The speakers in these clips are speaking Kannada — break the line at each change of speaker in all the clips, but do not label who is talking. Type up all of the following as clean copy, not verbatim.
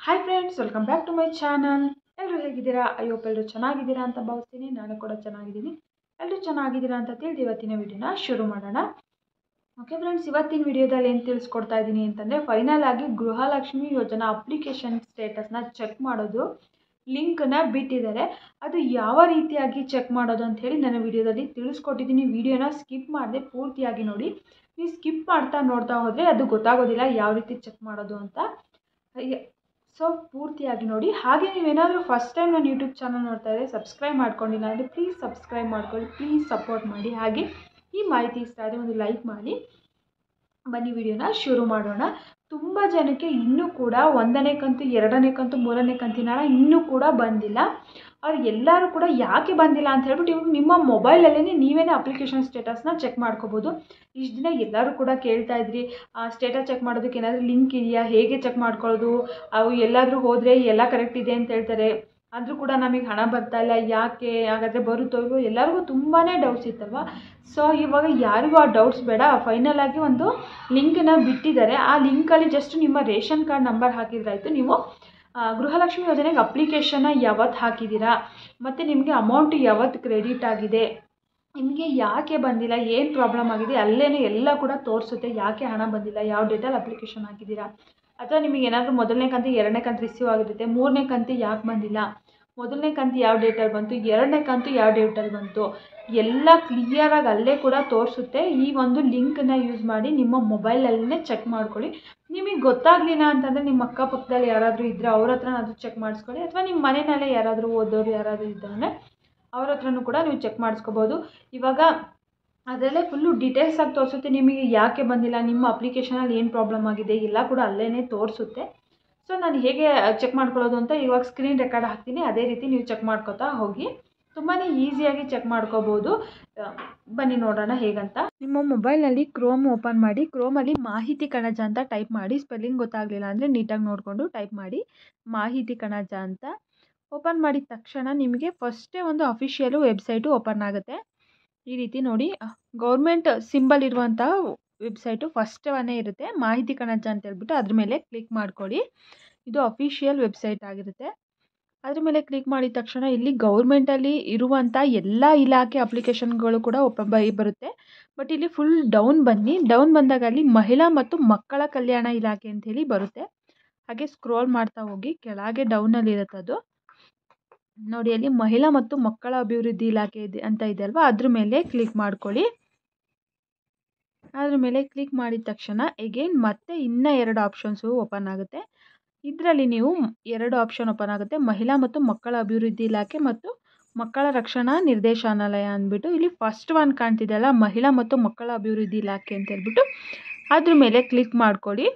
Hi friends, welcome back to my channel. ಎಲ್ಲರೂ ಹೇಗಿದ್ದೀರಾ? ಅಯ್ಯೋಪ್ ಎಲ್ಲರೂ ಚೆನ್ನಾಗಿದ್ದೀರಾ ಅಂತ ಭಾವಿಸ್ತೀನಿ. ನಾನು ಕೂಡ ಚೆನ್ನಾಗಿದ್ದೀನಿ. ಎಲ್ಲರೂ ಚೆನ್ನಾಗಿದ್ದೀರಾ ಅಂತ ತಿಳಿದು ಇವತ್ತಿನ ವಿಡಿಯೋನ ಶುರು ಮಾಡೋಣ. ಓಕೆ ಫ್ರೆಂಡ್ಸ್, ಇವತ್ತಿನ ವಿಡಿಯೋದಲ್ಲಿ ಏನು ತಿಳಿಸ್ಕೊಡ್ತಾ ಇದ್ದೀನಿ ಅಂತಂದರೆ, ಫೈನಲ್ ಆಗಿ ಗೃಹಲಕ್ಷ್ಮಿ ಯೋಜನಾ ಅಪ್ಲಿಕೇಶನ್ ಸ್ಟೇಟಸ್ನ ಚೆಕ್ ಮಾಡೋದು ಲಿಂಕ್ನ ಬಿಟ್ಟಿದ್ದಾರೆ. ಅದು ಯಾವ ರೀತಿಯಾಗಿ ಚೆಕ್ ಮಾಡೋದು ಅಂತ ಹೇಳಿ ನನ್ನ ವಿಡಿಯೋದಲ್ಲಿ ತಿಳಿಸ್ಕೊಟ್ಟಿದ್ದೀನಿ. ವಿಡಿಯೋನ ಸ್ಕಿಪ್ ಮಾಡದೆ ಪೂರ್ತಿಯಾಗಿ ನೋಡಿ. ನೀವು ಸ್ಕಿಪ್ ಮಾಡ್ತಾ ನೋಡ್ತಾ ಹೋದರೆ ಅದು ಗೊತ್ತಾಗೋದಿಲ್ಲ ಯಾವ ರೀತಿ ಚೆಕ್ ಮಾಡೋದು ಅಂತ. ಸೊ ಪೂರ್ತಿಯಾಗಿ ನೋಡಿ. ಹಾಗೆ ನೀವೇನಾದರೂ ಫಸ್ಟ್ ಟೈಮ್ ನನ್ನ ಯೂಟ್ಯೂಬ್ ಚಾನಲ್ ನೋಡ್ತಾ ಇದ್ದರೆ ಸಬ್ಸ್ಕ್ರೈಬ್ ಮಾಡ್ಕೊಂಡಿಲ್ಲ ಅಂದರೆ ಪ್ಲೀಸ್ ಸಬ್ಸ್ಕ್ರೈಬ್ ಮಾಡ್ಕೊಳ್ಳಿ, ಪ್ಲೀಸ್ ಸಪೋರ್ಟ್ ಮಾಡಿ. ಹಾಗೆ ಈ ಮಾಹಿತಿ ಇಷ್ಟ ಆದರೆ ಒಂದು ಲೈಕ್ ಮಾಡಿ. ಬನ್ನಿ ವಿಡಿಯೋನ ಶುರು ಮಾಡೋಣ. ತುಂಬ ಜನಕ್ಕೆ ಇನ್ನೂ ಕೂಡ 1ನೇ ಕಂತು, 2ನೇ ಕಂತು, 3ನೇ ಕಂತಿನ ಹಣ ಇನ್ನೂ ಕೂಡ ಬಂದಿಲ್ಲ. ಅವ್ರು ಎಲ್ಲರೂ ಕೂಡ ಯಾಕೆ ಬಂದಿಲ್ಲ ಅಂತ ಹೇಳ್ಬಿಟ್ಟು ಇವಾಗ ನಿಮ್ಮ ಮೊಬೈಲಲ್ಲೇ ನೀವೇನೇ ಅಪ್ಲಿಕೇಶನ್ ಸ್ಟೇಟಸ್ನ ಚೆಕ್ ಮಾಡ್ಕೋಬೋದು. ಇಷ್ಟು ದಿನ ಎಲ್ಲರೂ ಕೂಡ ಕೇಳ್ತಾ ಇದ್ರಿ, ಸ್ಟೇಟಸ್ ಚೆಕ್ ಮಾಡೋದಕ್ಕೆ ಏನಾದರೂ ಲಿಂಕ್ ಇದೆಯಾ, ಹೇಗೆ ಚೆಕ್ ಮಾಡ್ಕೊಳ್ಳೋದು, ಅವು ಎಲ್ಲಾದರೂ ಹೋದರೆ ಎಲ್ಲ ಕರೆಕ್ಟ್ ಇದೆ ಅಂತ ಹೇಳ್ತಾರೆ, ಆದರೂ ಕೂಡ ನಮಗೆ ಹಣ ಬರ್ತಾ ಇಲ್ಲ, ಯಾಕೆ, ಹಾಗಾದರೆ ಬರುತ್ತೋ ಇವು ಎಲ್ಲರಿಗೂ ತುಂಬಾ ಡೌಟ್ಸ್ ಇತ್ತಲ್ವ. ಸೊ ಇವಾಗ ಯಾರಿಗೂ ಆ ಡೌಟ್ಸ್ ಬೇಡ. ಫೈನಲ್ ಆಗಿ ಒಂದು ಲಿಂಕನ್ನು ಬಿಟ್ಟಿದ್ದಾರೆ. ಆ ಲಿಂಕಲ್ಲಿ ಜಸ್ಟ್ ನಿಮ್ಮ ರೇಷನ್ ಕಾರ್ಡ್ ನಂಬರ್ ಹಾಕಿದ್ರಾಯ್ತು. ನೀವು ಗೃಹಲಕ್ಷ್ಮಿ ಯೋಜನೆಗೆ ಅಪ್ಲಿಕೇಶನ್ನ ಯಾವತ್ತು ಹಾಕಿದ್ದೀರಾ, ಮತ್ತು ನಿಮಗೆ ಅಮೌಂಟ್ ಯಾವತ್ತು ಕ್ರೆಡಿಟ್ ಆಗಿದೆ, ನಿಮಗೆ ಯಾಕೆ ಬಂದಿಲ್ಲ, ಏನು ಪ್ರಾಬ್ಲಮ್ ಆಗಿದೆ, ಅಲ್ಲೇ ಎಲ್ಲ ಕೂಡ ತೋರಿಸುತ್ತೆ. ಯಾಕೆ ಹಣ ಬಂದಿಲ್ಲ, ಯಾವ ಡೇಟಲ್ಲಿ ಅಪ್ಲಿಕೇಶನ್ ಹಾಕಿದ್ದೀರಾ, ಅಥವಾ ನಿಮಗೆ ಏನಾದರೂ 1ನೇ ಕಂತು 2ನೇ ಕಂತು ರಿಸೀವ್ ಆಗಿರುತ್ತೆ, 3ನೇ ಕಂತು ಯಾಕೆ ಬಂದಿಲ್ಲ, 1ನೇ ಕಂತು ಯಾವ ಡೇಟಲ್ಲಿ ಬಂತು, 2ನೇ ಕಂತು ಯಾವ ಡೇಟಲ್ಲಿ ಬಂತು, ಎಲ್ಲ ಕ್ಲಿಯರಾಗಿ ಅಲ್ಲೇ ಕೂಡ ತೋರಿಸುತ್ತೆ. ಈ ಒಂದು ಲಿಂಕನ್ನು ಯೂಸ್ ಮಾಡಿ ನಿಮ್ಮ ಮೊಬೈಲಲ್ಲೇ ಚೆಕ್ ಮಾಡ್ಕೊಳ್ಳಿ. ನಿಮಗೆ ಗೊತ್ತಾಗಲಿಲ್ಲ ಅಂತಂದರೆ ನಿಮ್ಮ ಅಕ್ಕಪಕ್ಕದಲ್ಲಿ ಯಾರಾದರೂ ಇದ್ದರೆ ಅವ್ರ ಹತ್ರನಾದರೂ ಚೆಕ್ ಮಾಡಿಸ್ಕೊಳ್ಳಿ, ಅಥವಾ ನಿಮ್ಮ ಮನೆಯಲ್ಲೇ ಯಾರಾದರೂ ಓದೋರು ಯಾರಾದರೂ ಇದ್ದರೆ ಅವ್ರ ಹತ್ರನೂ ಕೂಡ ನೀವು ಚೆಕ್ ಮಾಡಿಸ್ಕೋಬೋದು. ಇವಾಗ ಅದರಲ್ಲೇ ಫುಲ್ಲು ಡೀಟೇಲ್ಸಾಗಿ ತೋರಿಸುತ್ತೆ. ನಿಮಗೆ ಯಾಕೆ ಬಂದಿಲ್ಲ, ನಿಮ್ಮ ಅಪ್ಲಿಕೇಶನಲ್ಲಿ ಏನು ಪ್ರಾಬ್ಲಮ್ ಆಗಿದೆ, ಎಲ್ಲ ಕೂಡ ಅಲ್ಲೇ ತೋರಿಸುತ್ತೆ. ಸೊ ನಾನು ಹೇಗೆ ಚೆಕ್ ಮಾಡ್ಕೊಳ್ಳೋದು ಅಂತ ಇವಾಗ ಸ್ಕ್ರೀನ್ ರೆಕಾರ್ಡ್ ಹಾಕ್ತೀನಿ. ಅದೇ ರೀತಿ ನೀವು ಚೆಕ್ ಮಾಡ್ಕೋತಾ ಹೋಗಿ. ತುಂಬಾ ಈಸಿಯಾಗಿ ಚೆಕ್ ಮಾಡ್ಕೋಬೋದು. ಬನ್ನಿ ನೋಡೋಣ ಹೇಗಂತ. ನಿಮ್ಮ ಮೊಬೈಲ್ನಲ್ಲಿ ಕ್ರೋಮ್ ಓಪನ್ ಮಾಡಿ. ಕ್ರೋಮಲ್ಲಿ ಮಾಹಿತಿ ಕಣಜ ಅಂತ ಟೈಪ್ ಮಾಡಿ. ಸ್ಪೆಲ್ಲಿಂಗ್ ಗೊತ್ತಾಗಲಿಲ್ಲ ಅಂದರೆ ನೀಟಾಗಿ ನೋಡಿಕೊಂಡು ಟೈಪ್ ಮಾಡಿ, ಮಾಹಿತಿ ಕಣಜ ಅಂತ. ಓಪನ್ ಮಾಡಿದ ತಕ್ಷಣ ನಿಮಗೆ ಫಸ್ಟೇ ಒಂದು ಅಫಿಷಿಯಲು ವೆಬ್ಸೈಟು ಓಪನ್ ಆಗುತ್ತೆ. ಈ ರೀತಿ ನೋಡಿ, ಗೌರ್ಮೆಂಟ್ ಸಿಂಬಲ್ ಇರುವಂಥ ವೆಬ್ಸೈಟು ಫಸ್ಟ್ ಒನ್ನೇ ಇರುತ್ತೆ, ಮಾಹಿತಿ ಕಣಜ ಅಂತ ಹೇಳ್ಬಿಟ್ಟು ಅದ್ರ ಮೇಲೆ ಕ್ಲಿಕ್ ಮಾಡ್ಕೊಳ್ಳಿ. ಇದು ಅಫಿಷಿಯಲ್ ವೆಬ್ಸೈಟ್ ಆಗಿರುತ್ತೆ. ಅದ್ರ ಮೇಲೆ ಕ್ಲಿಕ್ ಮಾಡಿದ ತಕ್ಷಣ ಇಲ್ಲಿ ಗೌರ್ಮೆಂಟಲ್ಲಿ ಇರುವಂಥ ಎಲ್ಲ ಇಲಾಖೆ ಅಪ್ಲಿಕೇಶನ್ಗಳು ಕೂಡ ಬರುತ್ತೆ. ಬಟ್ ಇಲ್ಲಿ ಫುಲ್ ಡೌನ್ ಬನ್ನಿ. ಡೌನ್ ಬಂದಾಗ ಅಲ್ಲಿ ಮಹಿಳಾ ಮತ್ತು ಮಕ್ಕಳ ಕಲ್ಯಾಣ ಇಲಾಖೆ ಅಂಥೇಳಿ ಬರುತ್ತೆ. ಹಾಗೆ ಸ್ಕ್ರೋಲ್ ಮಾಡ್ತಾ ಹೋಗಿ ಕೆಳಗೆ ಡೌನಲ್ಲಿ ಇರುತ್ತೆ ಅದು ನೋಡಿ. ಅಲ್ಲಿ ಮಹಿಳಾ ಮತ್ತು ಮಕ್ಕಳ ಅಭಿವೃದ್ಧಿ ಇಲಾಖೆ ಇದೆ ಅಂತ ಇದೆ ಅಲ್ವಾ, ಅದ್ರ ಮೇಲೆ ಕ್ಲಿಕ್ ಮಾಡ್ಕೊಳ್ಳಿ. ಅದ್ರ ಮೇಲೆ ಕ್ಲಿಕ್ ಮಾಡಿದ ತಕ್ಷಣ ಎಗೇನ್ ಮತ್ತೆ ಇನ್ನೂ 2 ಆಪ್ಷನ್ಸು ಓಪನ್ ಆಗುತ್ತೆ. ಇದರಲ್ಲಿ ನೀವು 2 ಆಪ್ಷನ್ ಓಪನ್ ಆಗುತ್ತೆ, ಮಹಿಳಾ ಮತ್ತು ಮಕ್ಕಳ ಅಭಿವೃದ್ಧಿ ಇಲಾಖೆ ಮತ್ತು ಮಕ್ಕಳ ರಕ್ಷಣಾ ನಿರ್ದೇಶನಾಲಯ ಅಂದ್ಬಿಟ್ಟು. ಇಲ್ಲಿ ಫಸ್ಟ್ ಒನ್ ಕಾಣ್ತಿದೆಯಲ್ಲ, ಮಹಿಳಾ ಮತ್ತು ಮಕ್ಕಳ ಅಭಿವೃದ್ಧಿ ಇಲಾಖೆ ಅಂತ ಹೇಳ್ಬಿಟ್ಟು ಅದ್ರ ಮೇಲೆ ಕ್ಲಿಕ್ ಮಾಡ್ಕೊಳ್ಳಿ.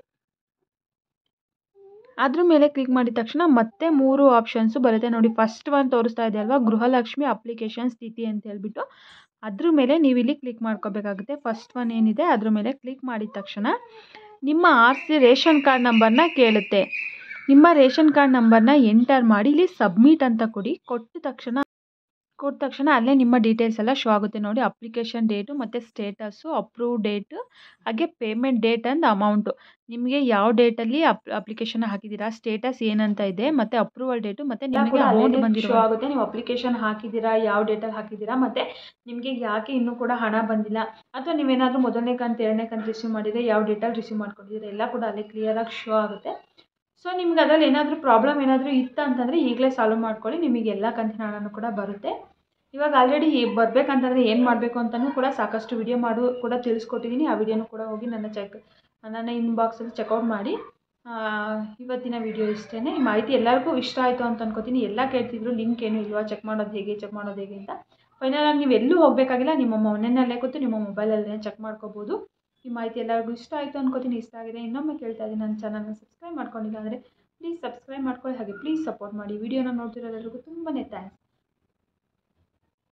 ಅದ್ರ ಮೇಲೆ ಕ್ಲಿಕ್ ಮಾಡಿದ ತಕ್ಷಣ ಮತ್ತೆ 3 ಆಪ್ಷನ್ಸು ಬರುತ್ತೆ ನೋಡಿ. ಫಸ್ಟ್ ಒನ್ ತೋರಿಸ್ತಾ ಇದೆ ಅಲ್ವಾ, ಗೃಹಲಕ್ಷ್ಮಿ ಅಪ್ಲಿಕೇಶನ್ ಸ್ಥಿತಿ ಅಂತ ಹೇಳ್ಬಿಟ್ಟು ಅದ್ರ ಮೇಲೆ ನೀವು ಇಲ್ಲಿ ಕ್ಲಿಕ್ ಮಾಡ್ಕೋಬೇಕಾಗುತ್ತೆ. ಫಸ್ಟ್ ಒನ್ ಏನಿದೆ ಅದ್ರ ಮೇಲೆ ಕ್ಲಿಕ್ ಮಾಡಿದ ತಕ್ಷಣ ನಿಮ್ಮ ರೇಷನ್ ಕಾರ್ಡ್ ನಂಬರ್ನ ಕೇಳುತ್ತೆ. ನಿಮ್ಮ ರೇಷನ್ ಕಾರ್ಡ್ ನಂಬರ್ನ ಎಂಟರ್ ಮಾಡಿ ಇಲ್ಲಿ ಸಬ್ಮಿಟ್ ಅಂತ ಕೊಟ್ಟ ತಕ್ಷಣ ಅಲ್ಲೇ ನಿಮ್ಮ ಡೀಟೇಲ್ಸ್ ಎಲ್ಲ ಶೋ ಆಗುತ್ತೆ ನೋಡಿ. ಅಪ್ಲಿಕೇಶನ್ ಡೇಟು ಮತ್ತು ಸ್ಟೇಟಸ್ಸು, ಅಪ್ರೂವ್ ಡೇಟು, ಹಾಗೆ ಪೇಮೆಂಟ್ ಡೇಟ್ ಆ್ಯಂಡ್ ಅಮೌಂಟು. ನಿಮಗೆ ಯಾವ ಡೇಟಲ್ಲಿ ಅಪ್ಲಿಕೇಶನ್ ಹಾಕಿದ್ದೀರಾ, ಸ್ಟೇಟಸ್ ಏನಂತ ಇದೆ, ಮತ್ತು ಅಪ್ರೂವಲ್ ಡೇಟು, ಮತ್ತು ನಿಮಗೆ ಅಮೌಂಟ್ ಬಂದಿರೋ ಶೋ ಆಗುತ್ತೆ. ನೀವು ಅಪ್ಲಿಕೇಶನ್ ಹಾಕಿದ್ದೀರಾ, ಯಾವ ಡೇಟಲ್ಲಿ ಹಾಕಿದ್ದೀರಾ, ಮತ್ತು ನಿಮಗೆ ಯಾಕೆ ಇನ್ನೂ ಕೂಡ ಹಣ ಬಂದಿಲ್ಲ, ಅಥವಾ ನೀವೇನಾದರೂ 1ನೇ ಕಂತು 2ನೇ ಕಂತು ರಿಸೀವ್ ಮಾಡಿದರೆ ಯಾವ ಡೇಟಲ್ಲಿ ರಿಸೀವ್ ಮಾಡ್ಕೊಂಡಿದ್ದೀರಾ, ಎಲ್ಲ ಕೂಡ ಅಲ್ಲೇ ಕ್ಲಿಯರಾಗಿ ಶೋ ಆಗುತ್ತೆ. ಸೊ ನಿಮ್ಗೆ ಅದರಲ್ಲಿ ಏನಾದರೂ ಪ್ರಾಬ್ಲಮ್ ಏನಾದರೂ ಇತ್ತು ಅಂತಂದರೆ ಈಗಲೇ ಸಾಲ್ವ್ ಮಾಡ್ಕೊಳ್ಳಿ, ನಿಮಗೆ ಎಲ್ಲ ಕಂತಿನ ಹಣನೂ ಕೂಡ ಬರುತ್ತೆ. ಇವಾಗ ಆಲ್ರೆಡಿ ಬರಬೇಕಂತಂದರೆ ಏನು ಮಾಡಬೇಕು ಅಂತಲೂ ಕೂಡ ಸಾಕಷ್ಟು ವಿಡಿಯೋ ಕೂಡ ತಿಳಿಸ್ಕೊಟ್ಟಿದ್ದೀನಿ. ಆ ವಿಡಿಯೋನೂ ಕೂಡ ಹೋಗಿ ನನ್ನ ಇನ್ಬಾಕ್ಸಲ್ಲಿ ಚೆಕ್ಔಟ್ ಮಾಡಿ. ಇವತ್ತಿನ ವಿಡಿಯೋ ಇಷ್ಟೇ. ಈ ಮಾಹಿತಿ ಎಲ್ಲರಿಗೂ ಇಷ್ಟ ಆಯಿತು ಅಂತ ಅನ್ಕೋತೀನಿ. ಎಲ್ಲ ಕೇಳ್ತಿದ್ರು ಲಿಂಕ್ ಏನು ಇಲ್ವಾ, ಚೆಕ್ ಮಾಡೋದು ಹೇಗೆ ಅಂತ. ಫೈನಲ್ ಆಗಿ ನೀವು ಎಲ್ಲೂ ಹೋಗಬೇಕಾಗಿಲ್ಲ, ನಿಮ್ಮ ಮನೆಯಲ್ಲೇ ಕೂತು ನಿಮ್ಮ ಮೊಬೈಲಲ್ಲೇ ಚೆಕ್ ಮಾಡ್ಕೋಬೋದು. ಈ ಮಾಹಿತಿ ಎಲ್ಲರಿಗೂ ಇಷ್ಟ ಆಯಿತು ಅನ್ಕೋತೀನಿ. ಇಷ್ಟ ಆಗಿದೆ ಇನ್ನೊಮ್ಮೆ ಕೇಳ್ತಾ ಇದ್ದೀನಿ, ನನ್ನ ಚಾನಲ್ನ ಸಬ್ಸ್ಕ್ರೈಬ್ ಮಾಡ್ಕೊಂಡಿಲ್ಲ ಅಂದರೆ ಪ್ಲೀಸ್ ಸಬ್ಸ್ಕ್ರೈಬ್ ಮಾಡ್ಕೊಳ್ಳಿ. ಹಾಗೆ ಪ್ಲೀಸ್ ಸಪೋರ್ಟ್ ಮಾಡಿ. ವಿಡಿಯೋನ ನೋಡ್ತಿರೋರೆಲ್ಲರಿಗೂ ತುಂಬಾ ಥ್ಯಾಂಕ್ಸ್.